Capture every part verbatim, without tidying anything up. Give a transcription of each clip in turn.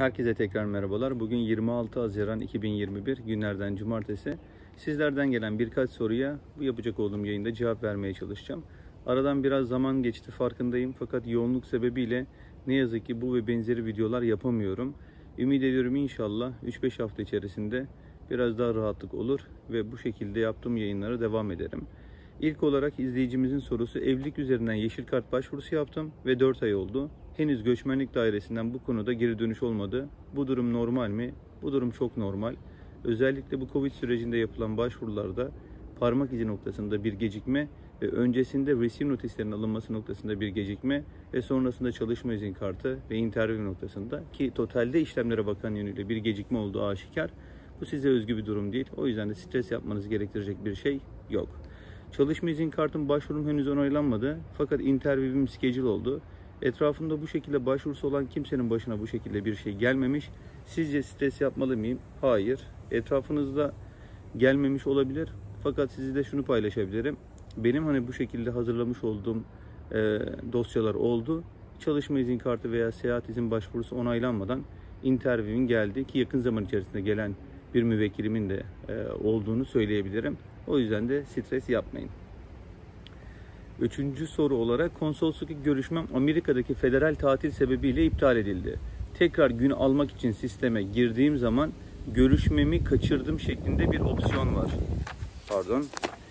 Herkese tekrar merhabalar. Bugün yirmi altı Haziran iki bin yirmi bir günlerden cumartesi. Sizlerden gelen birkaç soruya bu yapacak olduğum yayında cevap vermeye çalışacağım. Aradan biraz zaman geçti, farkındayım, fakat yoğunluk sebebiyle ne yazık ki bu ve benzeri videolar yapamıyorum. Ümit ediyorum inşallah üç beş hafta içerisinde biraz daha rahatlık olur ve bu şekilde yaptığım yayınlara devam ederim. İlk olarak izleyicimizin sorusu: evlilik üzerinden yeşil kart başvurusu yaptım ve dört ay oldu. Henüz göçmenlik dairesinden bu konuda geri dönüş olmadı. Bu durum normal mi? Bu durum çok normal. Özellikle bu Covid sürecinde yapılan başvurularda parmak izi noktasında bir gecikme ve öncesinde resim notislerinin alınması noktasında bir gecikme ve sonrasında çalışma izin kartı ve interview noktasında, ki totalde işlemlere bakan yönüyle bir gecikme olduğu aşikar. Bu size özgü bir durum değil. O yüzden de stres yapmanız gerektirecek bir şey yok. Çalışma izin kartım başvurum henüz onaylanmadı. Fakat interview'im schedule oldu. Etrafımda bu şekilde başvurusu olan kimsenin başına bu şekilde bir şey gelmemiş. Sizce stres yapmalı mıyım? Hayır. Etrafınızda gelmemiş olabilir. Fakat sizi de şunu paylaşabilirim. Benim hani bu şekilde hazırlamış olduğum e, dosyalar oldu. Çalışma izin kartı veya seyahat izin başvurusu onaylanmadan interview'in geldi, ki yakın zaman içerisinde gelen bir müvekkilimin de e, olduğunu söyleyebilirim. O yüzden de stres yapmayın. Üçüncü soru olarak, konsolosluk görüşmem Amerika'daki federal tatil sebebiyle iptal edildi. Tekrar gün almak için sisteme girdiğim zaman görüşmemi kaçırdım şeklinde bir opsiyon var. Pardon.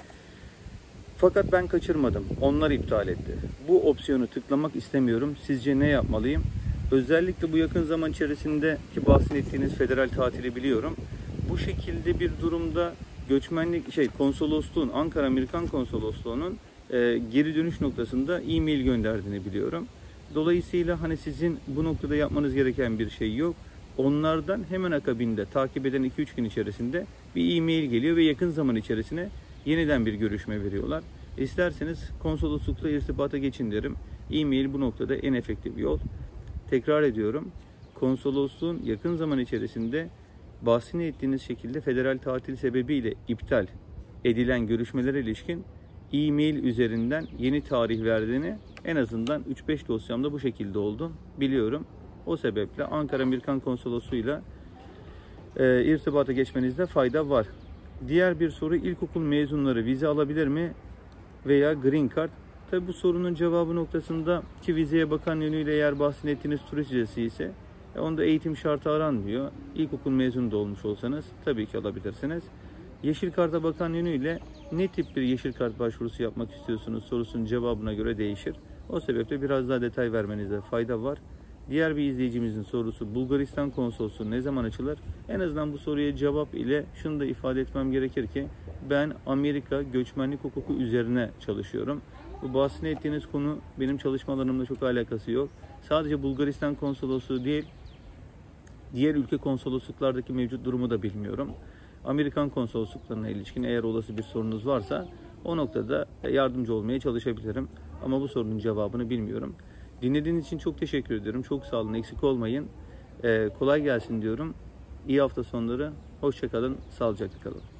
Fakat ben kaçırmadım. Onlar iptal etti. Bu opsiyonu tıklamak istemiyorum. Sizce ne yapmalıyım? Özellikle bu yakın zaman içerisinde ki bahsettiğiniz federal tatili biliyorum. Bu şekilde bir durumda göçmenlik şey konsolosluğun, Ankara Amerikan Konsolosluğu'nun e, geri dönüş noktasında e-mail gönderdiğini biliyorum. Dolayısıyla hani sizin bu noktada yapmanız gereken bir şey yok. Onlardan hemen akabinde, takip eden iki üç gün içerisinde bir e-mail geliyor ve yakın zaman içerisine yeniden bir görüşme veriyorlar. İsterseniz konsoloslukla irtibata geçin derim. E-mail bu noktada en efektif yol. Tekrar ediyorum. Konsolosluğun yakın zaman içerisinde bahsini ettiğiniz şekilde federal tatil sebebiyle iptal edilen görüşmelere ilişkin e-mail üzerinden yeni tarih verdiğini en azından üç beş dosyamda bu şekilde oldu biliyorum. O sebeple Ankara Amerikan Konsolosluğu'yla e, irtibata geçmenizde fayda var. Diğer bir soru: ilkokul mezunları vize alabilir mi veya green card? Tabi bu sorunun cevabı noktasında, ki vizeye bakan yönüyle eğer bahsettiğiniz turist vizesi ise e, onda eğitim şartı aranmıyor. İlkokul mezunu da olmuş olsanız tabii ki alabilirsiniz. Yeşil karta bakan yönüyle ne tip bir yeşil kart başvurusu yapmak istiyorsunuz sorusunun cevabına göre değişir. O sebeple biraz daha detay vermenizde fayda var. Diğer bir izleyicimizin sorusu: Bulgaristan konsolosluğu ne zaman açılır? En azından bu soruya cevap ile şunu da ifade etmem gerekir ki ben Amerika göçmenlik hukuku üzerine çalışıyorum. Bu bahsini ettiğiniz konu benim çalışma alanımla çok alakası yok. Sadece Bulgaristan konsolosluğu değil, diğer ülke konsolosluklardaki mevcut durumu da bilmiyorum. Amerikan konsolosluklarına ilişkin eğer olası bir sorunuz varsa o noktada yardımcı olmaya çalışabilirim. Ama bu sorunun cevabını bilmiyorum. Dinlediğiniz için çok teşekkür ediyorum. Çok sağ olun, eksik olmayın. Ee, kolay gelsin diyorum. İyi hafta sonları. Hoşça kalın, sağlıcakla kalın.